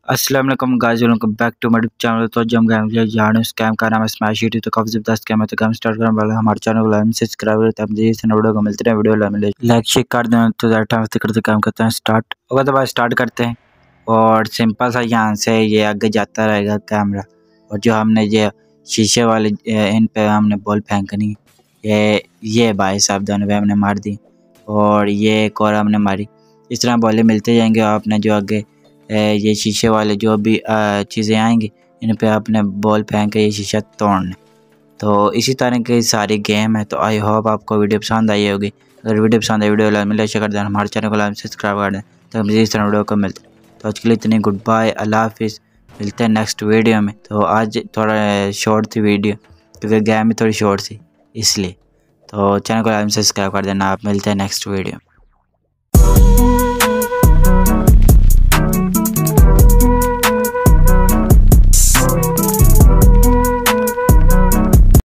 अस्सलाम वालेकुम guys, welcome back to my channel. तो जम गए जाने स्कैम का नाम है स्मैश इट। तो काफी जबरदस्त स्कैम है। तो गेम स्टार्ट करने वाले हमारे चैनल को लाइक सब्सक्राइब करते हैं। मुझे इस वीडियो को मिलते हैं, वीडियो मिले लाइक शेयर कर देना। तो ज़्यादा टाइम करते काम करते हैं स्टार्ट होगा। तो भाई स्टार्ट करते हैं और सिंपल सा यहाँ से ये आगे जाता रहेगा कैमरा। और जो हमने ये शीशे वाले इन पे हमने बॉल फेंकनी है। ये भाई साहब दोनों पे हमने मार दी और ये एक और हमने मारी। इस तरह बॉलें मिलते जाएंगे और आपने जो आगे ये शीशे वाले जो भी चीज़ें आएंगी इन पे आपने बॉल फेंक के ये शीशा तोड़ना। तो इसी तरह की सारी गेम है। तो आई होप आपको वीडियो पसंद आई होगी। अगर वीडियो पसंद आई वीडियो लाइक मिले शेयर कर देना, हमारे चैनल को लाइक सब्सक्राइब कर दें तो मुझे इस तरह वीडियो को मिलता है। तो आज के लिए इतनी गुड बाय, अल्लाह हाफिज़, मिलते हैं नेक्स्ट वीडियो में। तो आज थोड़ा शॉर्ट थी वीडियो क्योंकि गेम में थोड़ी शॉर्ट थी इसलिए। तो चैनल को लाइक सब्सक्राइब कर देना। आप मिलते हैं नेक्स्ट वीडियो।